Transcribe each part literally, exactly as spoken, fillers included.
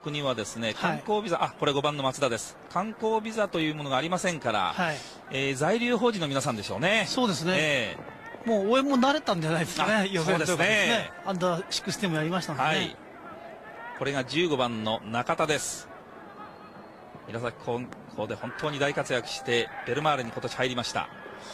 国はですね、観光ビザ、はい、あ、これごばんの松田です。観光ビザというものがありませんから、はい、えー、在留邦人の皆さんでしょうね。 そうですね。えー、もう応援も慣れたんじゃないですかね。予選とかですね。アンダーシックスティーもやりましたのでね。はい。 これがじゅうごばんの中田です。韮崎高校で本当に大活躍してベルマーレに今年入りました。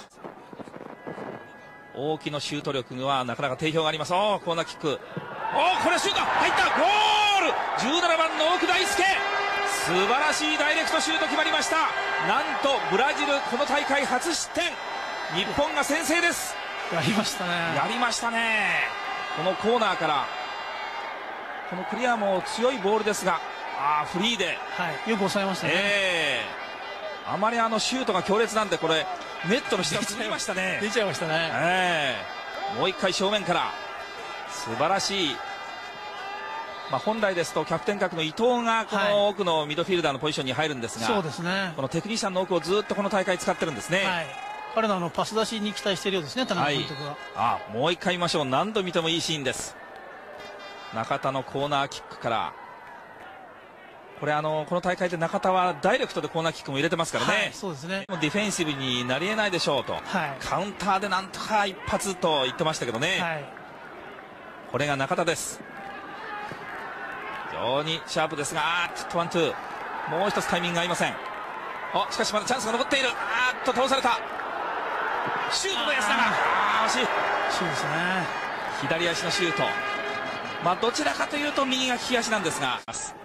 大きなシュート力はなかなか定評があります。おー、コーナーキック。おー、これシュート入った。ゴール。じゅうななばんの奥大輔、素晴らしいダイレクトシュート決まりました。なんとブラジルこの大会初失点、日本が先制です。 やりましたね。 やりましたね。このコーナーからこのクリアも強いボールですが、あー、フリーで、 はい、よく抑えましたね。 えー、あまりあのシュートが強烈なんで、これネットの下を過ぎましたね。 出ちゃいましたね。 えー、もう一回正面から素晴らしい。まあ、本来ですとキャプテン格の伊藤がこの奥のミッドフィルダーのポジションに入るんですが、 そうですね、 このテクニシャンの奥をずっとこの大会使ってるんですね。 はい、彼のあのパス出しに期待しているようですね、田中監督は。はい、 あ、もう一回見ましょう。何度見てもいいシーンです。中田のコーナーキックから、これあのこの大会で中田はダイレクトでコーナーキックも入れてますからね。はい、 そうですね。 ディフェンシブになりえないでしょうと、はい、カウンターでなんとか一発と言ってましたけどね。はい、これが中田です。非常にシャープですが、あー、ちょっとワンツー、もう一つタイミングが合いません。お、しかしまだチャンスが残っている。あーっと倒された。シュートの安永、あー、惜しい。 そうですね、 左足のシュート、まあどちらかというと右が利き足なんですが、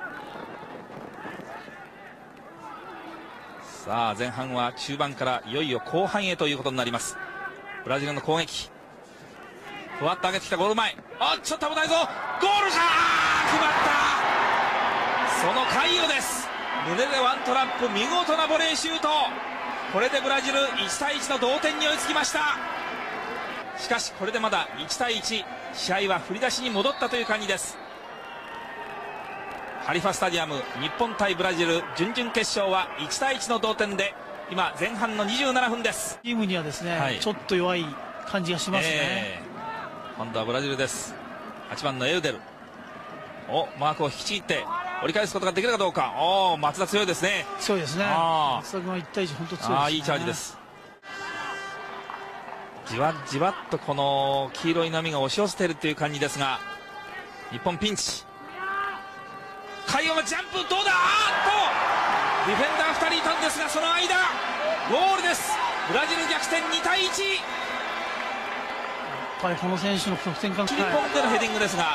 さあ前半は中盤からいよいよ後半へということになります。ブラジルの攻撃、ふわっと上げてきたゴール前、あ、ちょっと危ないぞ。ゴールじゃー、決まった。そのカイヨです。胸でワントラップ、見事なボレーシュート。これでブラジルいちたいいちの同点に追いつきました。しかしこれでまだいちたいいち、試合は振り出しに戻ったという感じです。ハリファスタジアム、日本対ブラジル準々決勝はいちたいいちの同点で、今前半のにじゅうななふんです。 チームにはですね、はい、ちょっと弱い感じがしますね。えー、今度はブラジルです。はちばんのエウデル、お、マークを引きちぎって折り返すことができるかどうか。お、松田強いですね。 強いですね。松田君はいちたいいち本当強いですね。 あ、いいチャージです。じわじわっとこの黄色い波が押し寄せているという感じですが、日本ピンチ。海洋のジャンプどうだ。あっとディフェンダーふたりいたんですが、その間ゴールです。ブラジル逆転にたいいち。やっぱりこの選手の得点感、 切り込んでのヘディングですが、はい、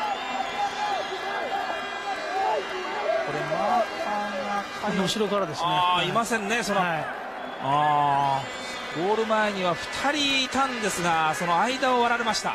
これマーカーが後ろからですね。 あ、はい、いませんね。その、はい、あゴール前にはふたりいたんですが、その間を割られました。はい、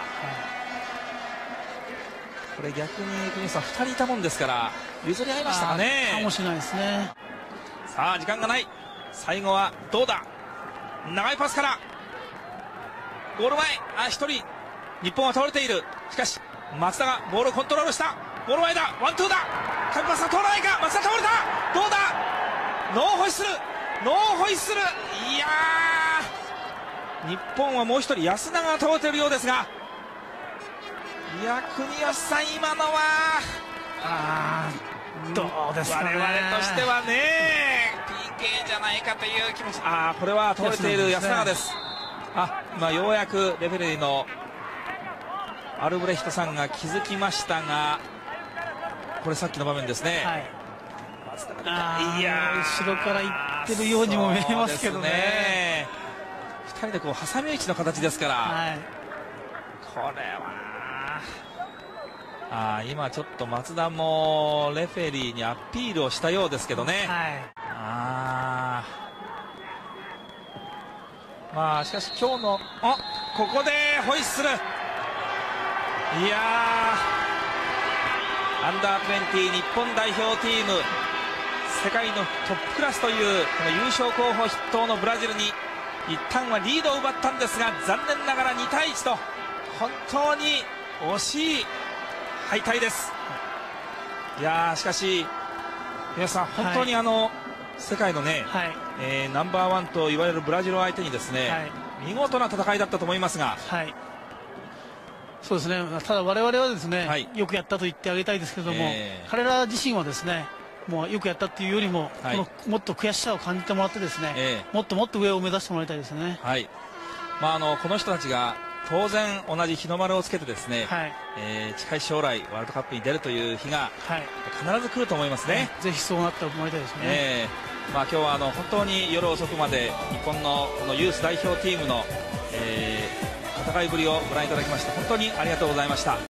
これ逆に国さんふたりいたもんですから譲り合いましたかね。 かもしれないですね。 さあ時間がない。最後はどうだ。長いパスからゴール前、あ、ひとり日本は倒れている。しかし松田がボールをコントロールした。ゴール前だ、ワンツーだ。カンパスが通らないか。松田倒れた。どうだ。ノーホイッスル、ノーホイッスル。いやー、日本はもう一人安永が倒れているようですが、いや、国吉さん、今のはあどうですかね。 我々としてはね ピーケー じゃないかという気もし、あこれは倒れている安永です。あ、今ようやくレフェリーのアルブレヒトさんが気づきましたが、これさっきの場面ですね。はい、 あいや後ろから行ってるようにも見えますけどね。 ふたりでこう挟み撃ちの形ですから、はい、これはあ今ちょっと松田もレフェリーにアピールをしたようですけどね。はい、あまあしかし今日のあここでホイッスル。いやアンダーにじゅう日本代表チーム、世界のトップクラスというこの優勝候補筆頭のブラジルに一旦はリードを奪ったんですが、残念ながらにたいいちと本当に惜しい敗退です。いやしかし皆さん本当にあの、はい、世界のね、はい、えー、ナンバーワンと言われるブラジルを相手にですね、はい、見事な戦いだったと思いますが、はい、 そうですね、ただ我々はですね、はい、よくやったと言ってあげたいですけれども、えー、彼ら自身はですね、もうよくやったっていうよりも、はい、このもっと悔しさを感じてもらってですね、えー、もっともっと上を目指してもらいたいですね。 はい、まあ、あのこの人たちが当然同じ日の丸をつけてですね、はい、えー、近い将来ワールドカップに出るという日が必ず来ると思いますね。はい、 ぜひそうなってもらいたいですね。 えー、まあ、今日はあの本当に夜遅くまで日本のこのユース代表チームの、えー、戦いぶりをご覧いただきまして本当にありがとうございました。